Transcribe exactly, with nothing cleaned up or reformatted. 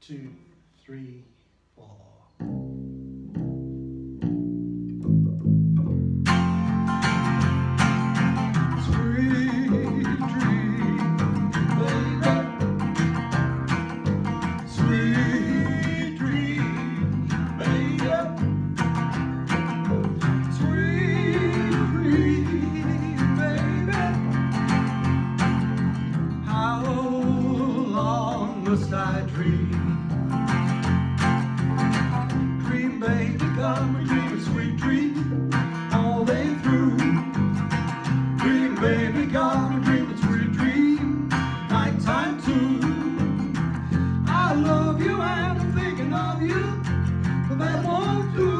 two, three, four. I dream, dream, baby, come and dream a sweet dream all day through. Dream, baby, come and dream a sweet dream, nighttime too. I love you and I'm thinking of you, but that won't do.